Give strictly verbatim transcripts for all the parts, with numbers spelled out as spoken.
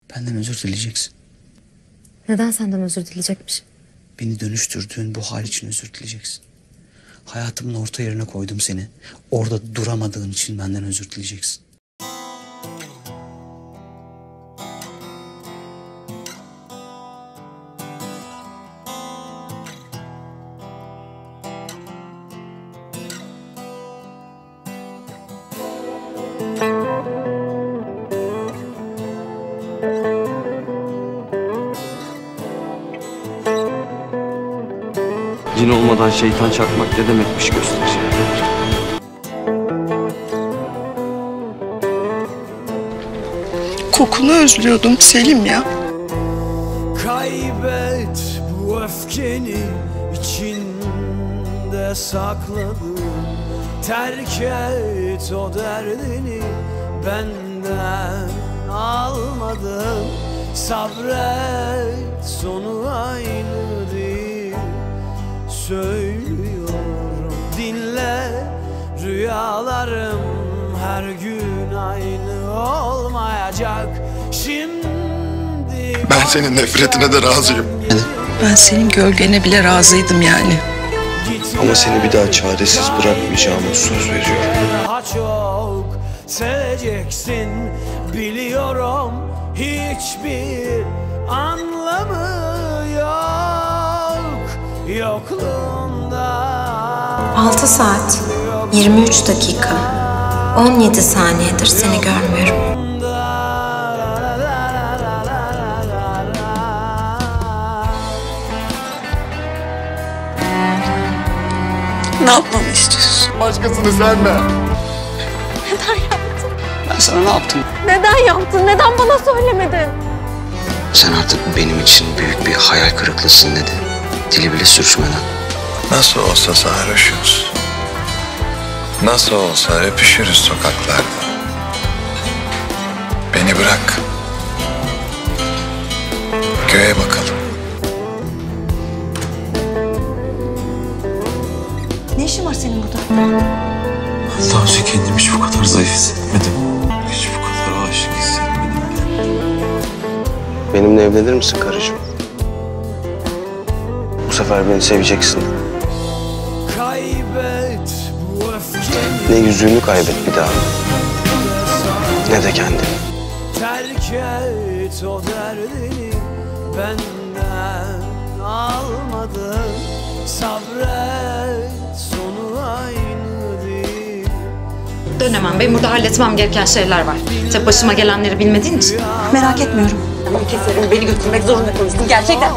Benden özür dileyeceksin. Neden senden özür dileyecekmiş? Beni dönüştürdüğün bu hal için özür dileyeceksin. Hayatımın orta yerine koydum seni. Orada duramadığın için benden özür dileyeceksin. Cin olmadan şeytan çakmak ne demekmiş göster. Kokunu özlüyordum Selim ya. Kaybet bu öfkeni içinde sakladın. Terk et o derdini benden almadın. Sabret sonu aynı değil. Söylüyorum dinle, rüyalarım her gün aynı olmayacak. Şimdi ben senin nefretine de razıyım. Ben senin gölgene bile razıydım yani. Ama seni bir daha çaresiz bırakmayacağıma söz veriyorum. Daha çok seveceksin biliyorum, hiçbir anlamı yok yokluğunda. altı saat yirmi üç dakika on yedi saniyedir seni görmüyorum. Ne yapmamı istiyorsun? Başkasını sevme. Neden yaptın? Ben sana ne yaptım? Neden yaptın? Neden bana söylemedin? Sen artık benim için büyük bir hayal kırıklığısın dedi. Dili bile sürçmeden. Nasıl olsa sarhoşuz. Nasıl olsa öpüşürüz sokaklarda. Beni bırak. Göğe bakalım. Ne işin var senin burada? Daha önce kendimi hiç bu kadar zayıf hissetmedim. Hiç bu kadar aşık hissetmedim. Benimle evlenir misin karıcığım? Bu sefer beni seveceksin. Kaybet bu öfkeni, Ne yüzüğünü kaybet bir daha, ne de kendini. terk et o derdini benden almadın. Sabret sonu aynı değil. Dönemem. Benim burada halletmem gereken şeyler var. Tek başıma gelenleri bilmediğin için. Merak etmiyorum. Keserim beni götürmek zorunda kalırsın. Gerçekten.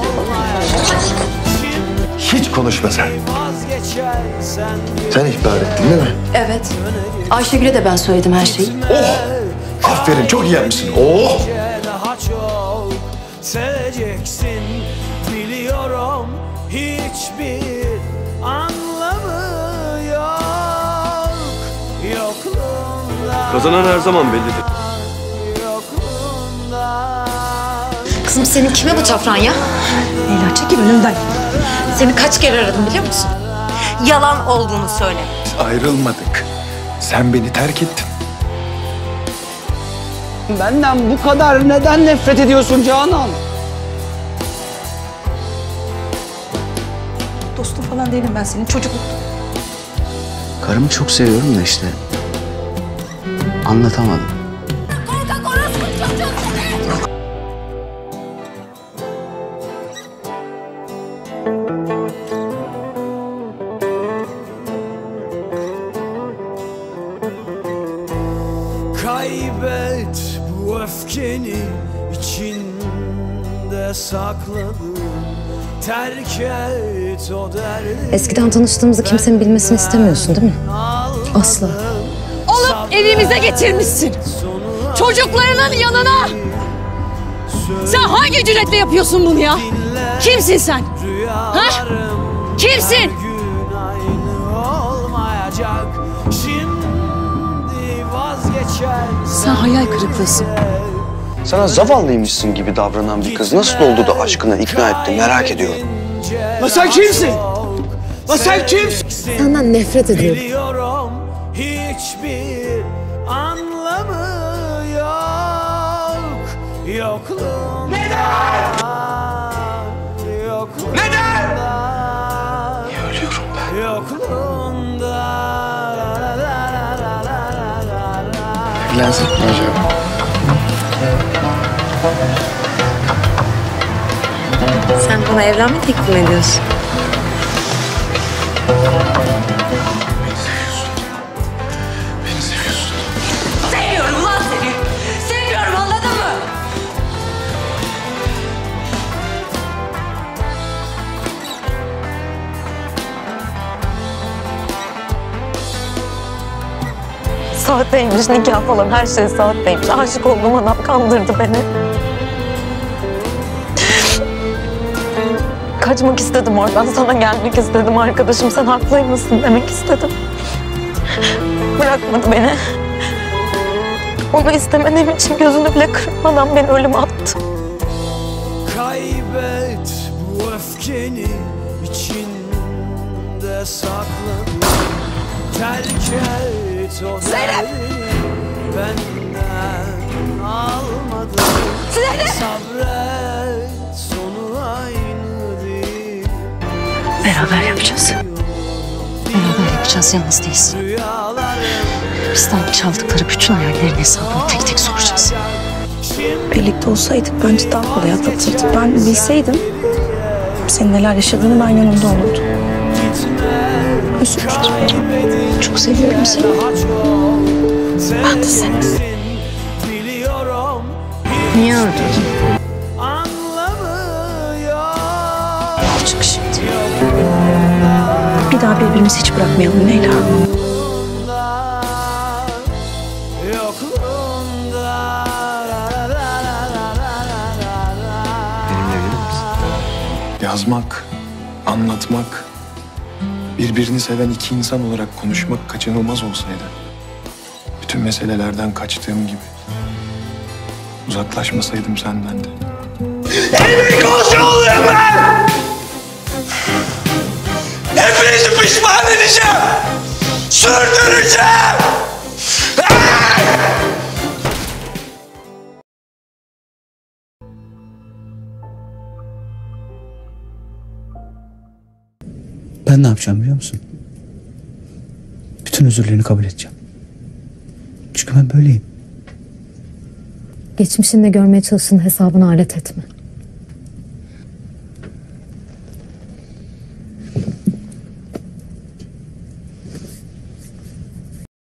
Hiç konuşma sen. Vazgeçersen Sen ihbar ettin değil mi? Evet. Ayşegül'e de ben söyledim her şeyi. Oh! Aferin, çok iyi yapmışsın. Oh! daha çok seveceksin biliyorum, hiçbir anlamı yok yokluğunda. Kazanan her zaman bellidir. Yokluğunda. Kızım senin kime bu tafran ya? Leyla çekil önümden. Seni kaç kere aradım biliyor musun? Yalan olduğunu söyle. Ayrılmadık. Sen beni terk ettin. Benden bu kadar neden nefret ediyorsun Canan? Dostum falan değilim ben senin, çocukluktan. Karımı çok seviyorum da işte. Anlatamadım. Kaybet bu öfkeni içinde sakladın. Terk et o derdini. Eskiden tanıştığımızı kimsenin bilmesini istemiyorsun değil mi? Asla. Olup evimize getirmişsin. Çocuklarının yanına. Sen hangi cüretle yapıyorsun bunu ya? Kimsin sen? Ha? Kimsin? Gün aynı olmayacak. Şimdi vazgeçersen. Sen hayal kırıklığısın. Sana zavallıymışsın gibi davranan bir kız nasıl oldu da aşkına ikna etti merak ediyorum. La sen kimsin? La sen kimsin? Senden nefret ediyorum. Biliyorum, hiçbir anlamı yok Yokluğunda Neden? Yokluğunda Neden? Niye ölüyorum ben? Yokluğunda Evlensek mi acaba? Sen bana evlenme teklif mi ediyorsun? Beni seviyorsun. Beni seviyorsun. Seviyorum lan seni. Seviyorum, anladın mı? Sahteymiş, nikah falan her şey sahteymiş. Aşık olduğum adam kandırdı beni. Kaçmak istedim oradan, sana gelmek istedim arkadaşım. Sen haklıymışsın demek istedim. Bırakmadı beni. Onu istemediğim için gözünü bile kırpmadan beni ölüme attı. Kaybet bu öfkeni içinde sakla. Terk et o derdini benden almadı. Sabret sonu aynı değil. Beraber yapacağız. Beraber yapacağız, yalnız değilsin. Rüyalarım Bizden çaldıkları bütün hayallerin hesabını tek tek soracağız. Birlikte olsaydık bence daha kolay atlatırdık. Ben bilseydim senin neler yaşadığını ben yanımda olurdum. Özür dilerim. Çok seviyorum seni. Ben de seni. biliyorum Niye öldürdün? anlamı yok. Çık şimdi. Bir daha birbirimizi hiç bırakmayalım Leyla. Yokluğunda Benimle evlenir misin? Yazmak, anlatmak, birbirini seven iki insan olarak konuşmak kaçınılmaz olsaydı, bütün meselelerden kaçtığım gibi uzaklaşmasaydım senden de. Elimi kolşu oluyor ben! Hepinizi pişman edeceğim! Sürdüreceğim! Ben ne yapacağım biliyor musun? Bütün özürlerini kabul edeceğim. Çünkü ben böyleyim. Geçmişinde görmeye çalıştığın hesabını alet etme.